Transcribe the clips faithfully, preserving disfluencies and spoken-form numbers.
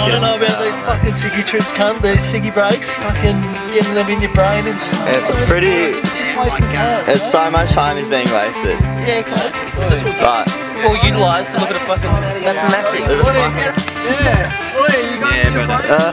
I don't know about these fucking ciggy trips, cunt. These ciggy breaks, fucking getting them in your brain and shit. It's pretty. It's just wasting time. It's so much time is being wasted. Yeah, okay. But Or utilised to look at a fucking. That's massive. there's a fucking, Yeah. Oi, you got yeah, but uh,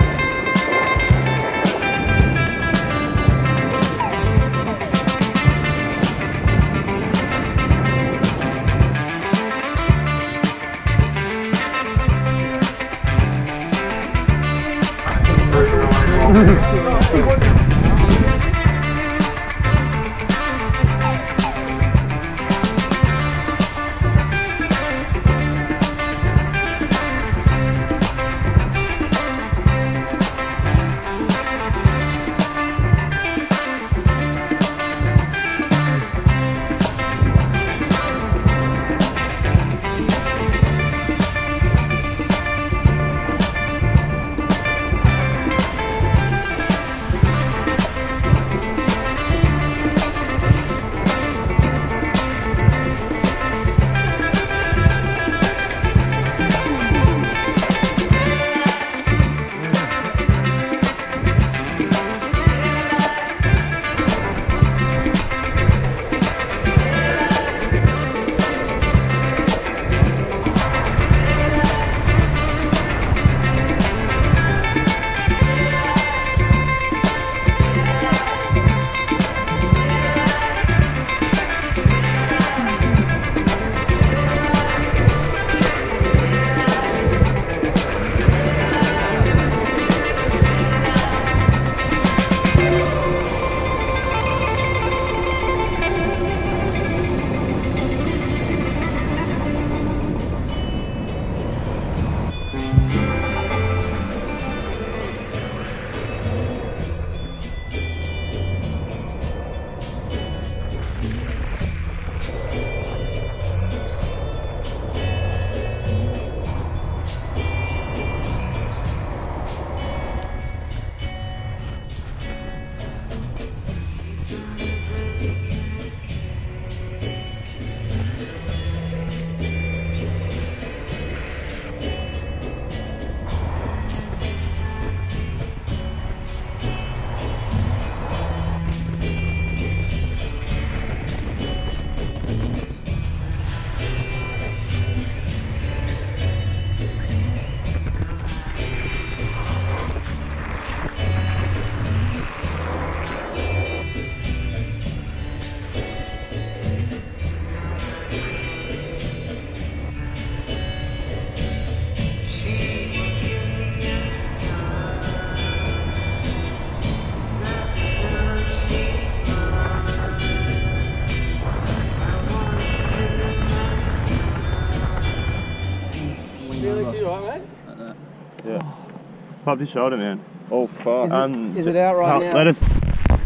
Yeah. Pop your shoulder, man. oh fuck. Is it, Um, is it out right help- now? Let us. Do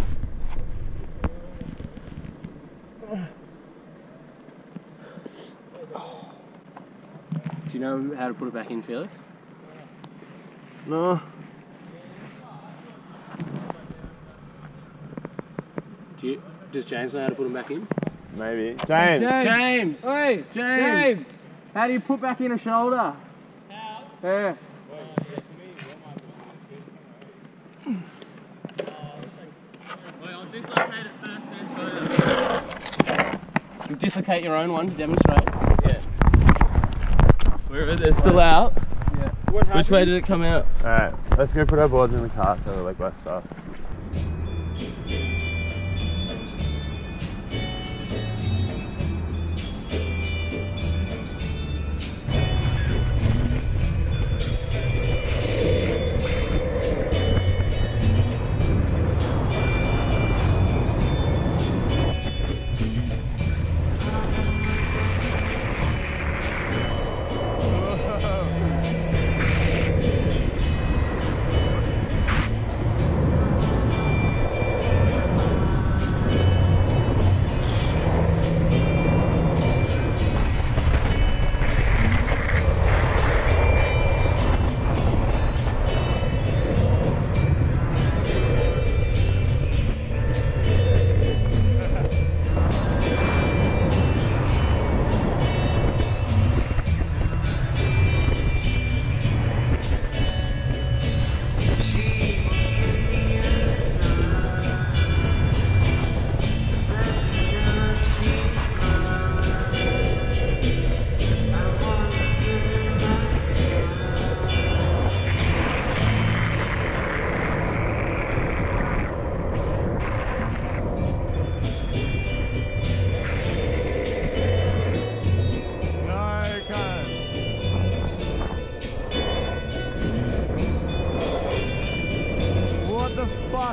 you know how to put it back in, Felix? No. Do you, does James know how to put them back in? Maybe. James. James! Hey, James! James! How do you put back in a shoulder? How? Yeah. You dislocate your own one to demonstrate. Yeah. Where is it? It's still out. Yeah. Which way did it come out? Alright, let's go put our boards in the car so we're like less sus.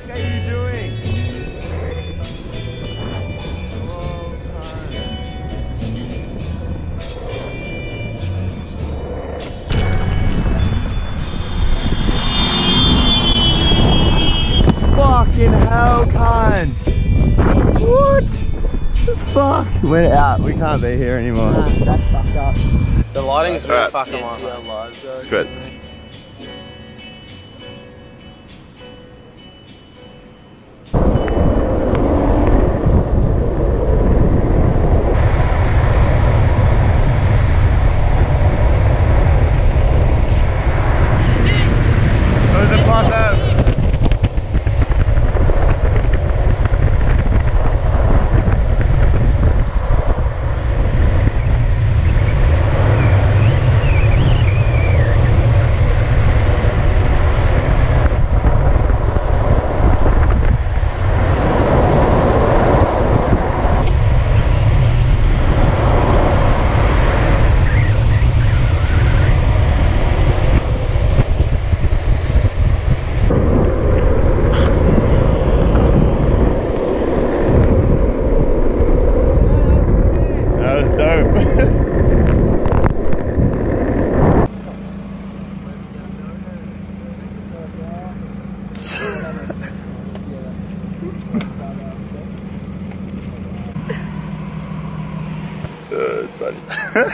fuck are you doing? Fucking hell, cunt! What the fuck? We're out. We can't be here anymore. Nah, that's fucked up. The lighting's really Right. fucking Yeah, see on. our lives, though. It's good. Who's the bottom? That was dope. Uh, it's funny.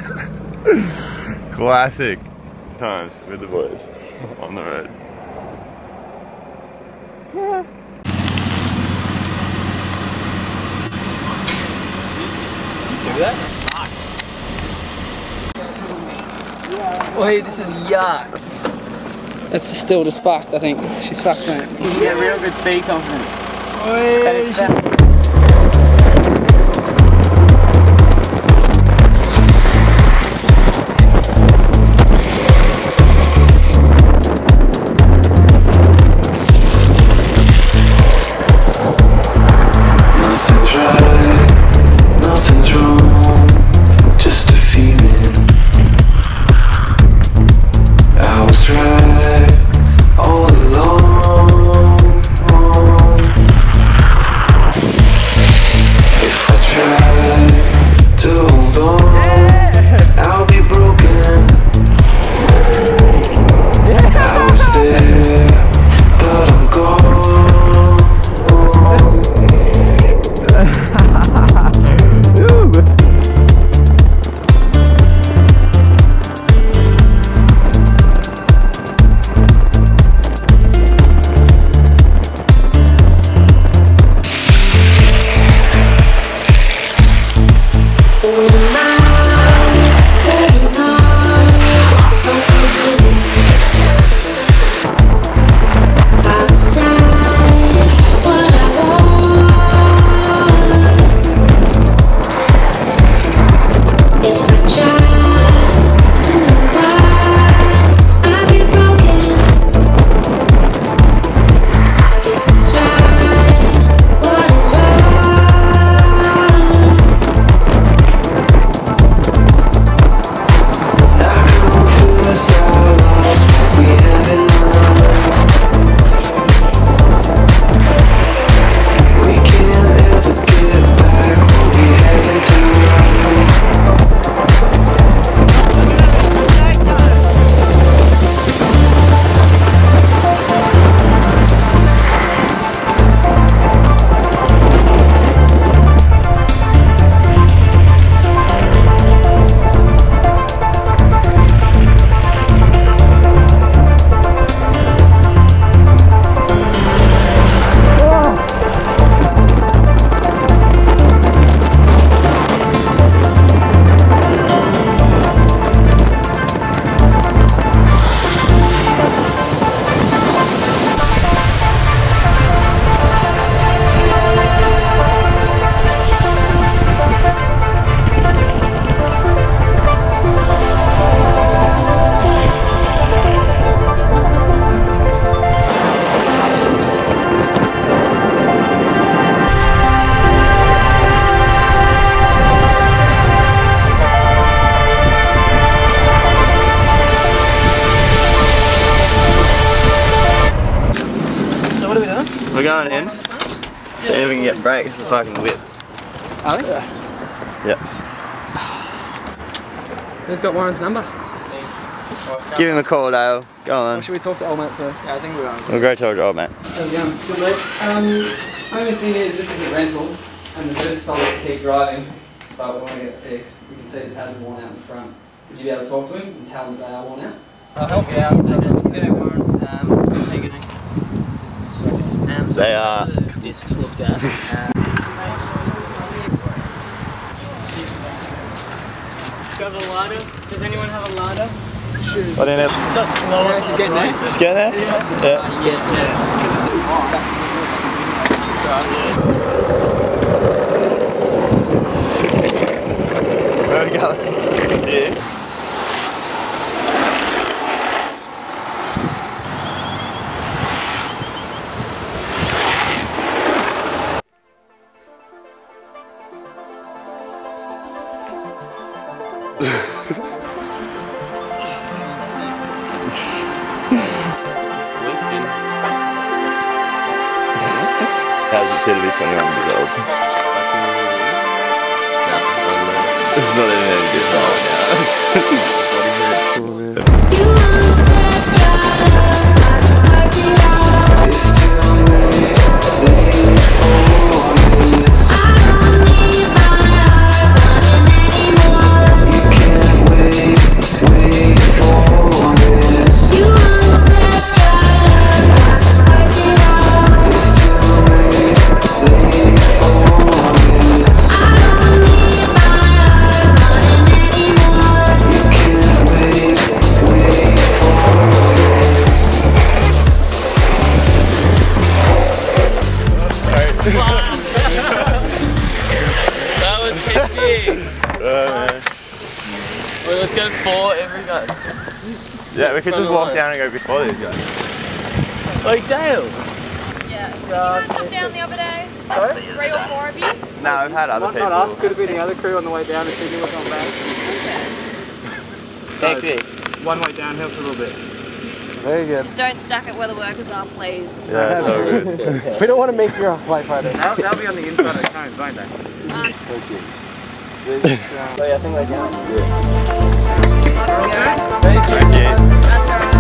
Classic times with the boys on the road. Wait, this is yuck. It's still just fucked, I think. She's fucked, mate. You get real good speed confidence. That is fact. Nothing's right, nothing's wrong, just a feeling. I was right all along. We're going in. See if we can get brakes to the fucking whip. Are we? Yep. Who's got Warren's number? Give him a call, Dale. Go Or on. should we talk to old mate first? Yeah, I think we're going. We'll go talk to old mate. How's it going? Good, mate. Um, only thing is, this is a rental, and the bird's told us to keep driving, but we want to get it fixed. You can see the pads are worn out in the front. Would you be able to talk to him and tell him that they are worn out? I'll help you out. G'day, Warren. Um, how you going? Um, so They are. the discs looked at. Um, Do you have a ladder? Does anyone have a ladder? What do you need? Is that slower? Yeah, you get there? Just get there? Yeah. Yeah. Just get there. Because it's a bit hot. Where are we going? Yeah. How's it feel to be twenty-one years old? It's not even any good right now. That was hectic. Oh, man. Wait, let's go four every guy. Yeah, we could Front just of walk line. down and go before these guys. Like Dale. Yeah. Did you guys come down the other day? Sorry? Three or four of you? No, we've had other people. Not us, could have been the other crew on the way down and Sydney was on back. Hectic. One way downhill for a little bit. Very good. Just don't stack it where the workers are, please. Yeah, it's all good. We don't want to make your halfway photo. They'll, they'll be on the inside of the cones, won't they? Uh, So yeah, I think we're down. let's go. Thank you. That's alright.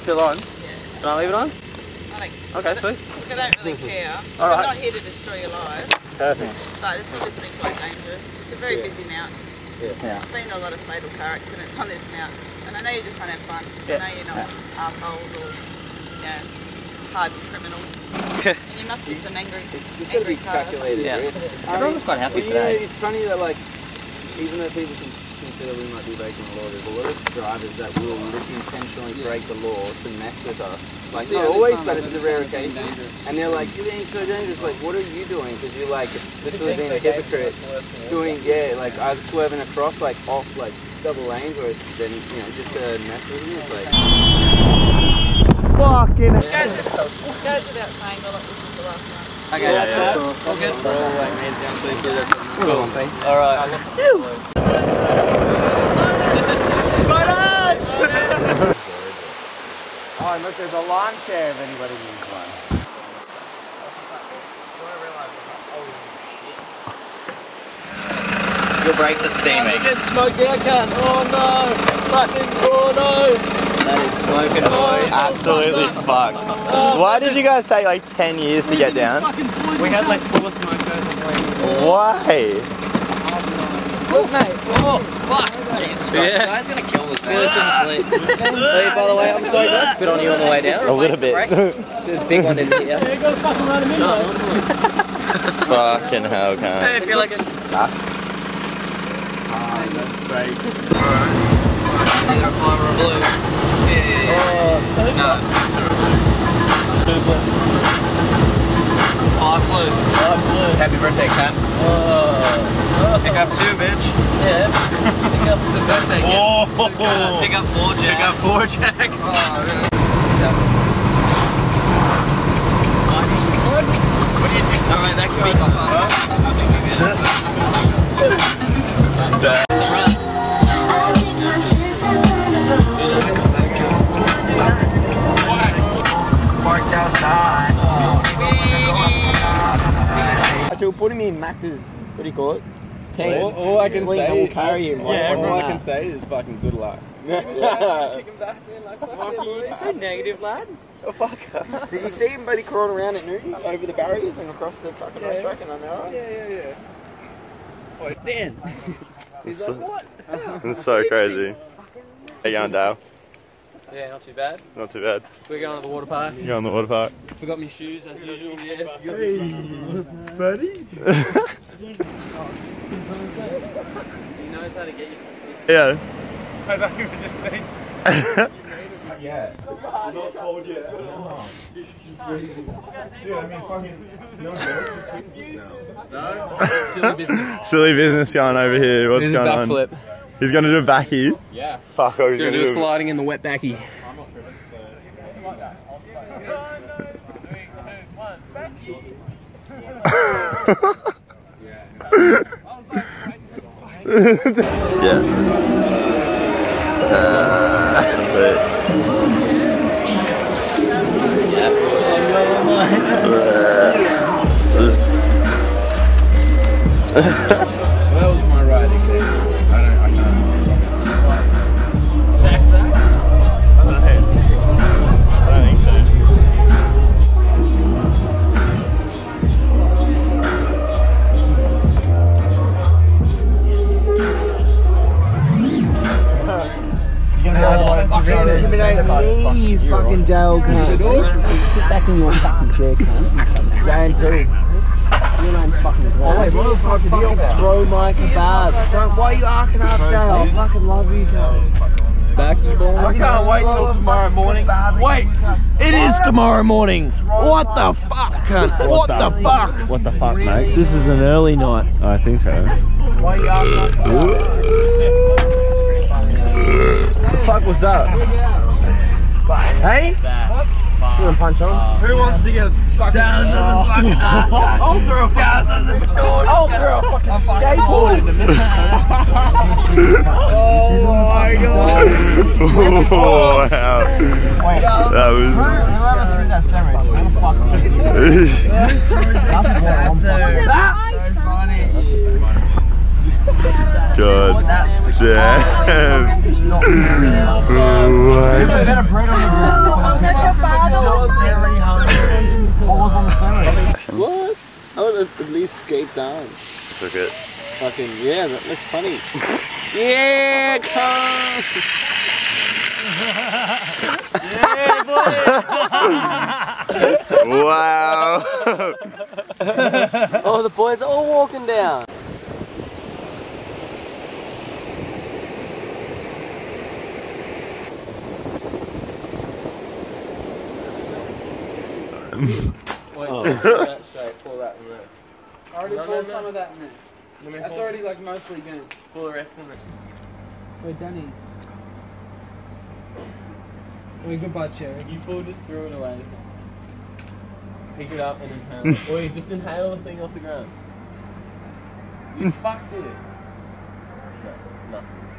still on? Yeah. Can I leave it on? I don't, Okay, sweet. look, I don't really care. All right. I'm not here to destroy your lives, Perfect. but it's obviously quite dangerous. It's a very Yeah. busy mountain. Yeah. I've been to a lot of fatal car accidents on this mountain, and I know you're just trying to have fun. Yeah. I know you're not assholes or, you know, hard criminals. And you must get some angry, angry cars. Yeah. Everyone was quite happy well, today. Yeah, it's funny that like, even though people can consider we might be breaking the law, there's a lot of drivers that will intentionally break the law to mess with us. Like, See, not at this always, time, but I've it's been a rare being occasion. dangerous. And they're like, you're being so dangerous. Like, what are you doing? Because you're like literally being a okay, hypocrite. Doing, yeah, like either swerving across, like off, like double lanes, or then, you know, just to mess with me. It's like. Fucking. It goes, it goes without saying, well, this is the last one. Okay, Yeah, that's yeah. cool. All good. We're all like made it down so you that's cool. One thing. Alright. Oh, and look, there's a lawn chair if anybody needs one. Your brakes are steaming. Getting smoked out, cunt. Oh no! Fucking, oh no! That is smoking boys. Absolutely fucked. Why did you guys take like ten years to get down? We had like four smoke goes on the way. Why? Look, mate. Oh, fuck. Jesus Christ. Yeah. Guy's gonna kill this man. Felix was asleep. Hey, by the way, I'm sorry, did I spit on you on the way down? A little bit. There's a big one in here. Yeah, you gotta fucking run him in, though. Fucking hell, Hey, can't. Felix. Ah. Either a five or a blue. Yeah, yeah, yeah. Oh, two No, six or a blue. Two blue. Five blue. Five blue. Happy birthday, cunt. Oh. Pick up two, bitch. Yeah. Pick up It's a birthday gift. Oh. Uh, pick up four, Jack. Pick up four, Jack. Oh, really? What do you think? Alright, that could be fun. Parked outside. Actually, we'll put him in Max's, what do you call it? Team. All, all I can Swing say and we'll is, carry him. yeah, all I can can say is fucking good luck. Kick him back, man, like, fuck you. So negative, lad. Oh, fuck. Did you see him, buddy, crawling around at Newton's over the barriers and across the fucking racetrack and on there? Right? Yeah, yeah, yeah. Oh, Dan. He's like, what? It's so crazy. How you going, Dale? Yeah, not too bad. Not too bad. We're going to the water park. You going to the water park? Forgot my shoes as usual. Yeah. Buddy. He knows how to get you to the seats. Yeah. I thought you were just saying. Yeah. Not cold yet. Dude, I mean, fucking. No. Silly business. Silly business going over here. What's Here's a going on? backflip. He's gonna do a backy. Yeah. Fuck, I was Gonna gonna do a do. sliding in the wet backy. Yeah. Uh, sweet. That was my riding day. I don't, I can't. I don't think so. Intimidate me, you fucking Dale cunt. Sit back in your fucking chair, cunt. Jan too. Your name's fucking Glenn. Oh wait, what the fuck did you throw my kebab? Don't, why are you arcing up, Dale? I fucking love you, cunt. Backy ball. I can't wait till tomorrow morning. Wait, it is tomorrow morning. What the fuck, cunt? What the fuck? What the fuck, mate? This is an early night. I think so. Why are you asking? What the fuck was that? Hey? You want to punch on? Who wants to get fucking down to the fucking I'll throw a down to the store. I'll throw a fucking skateboard in the middle. Oh my god. Oh, wow. That was. Whoever threw that sandwich, what the fuck did you do? That's so funny. God damn. What? I would at least skate down. Look at. Fucking yeah, that looks funny. Yeah, come. Wow. Oh, the boys are all walking down. Wait, oh. Pull that straight, pull that in there. I already No, pulled no, no. some of that in there. Let me That's pull- already like mostly gone. Pull the rest in it. Wait, Danny. Wait, goodbye, Cherry. You fool just threw it away. Pick it up and inhale it. Or you just inhale the thing off the ground. You fucked it. No, no.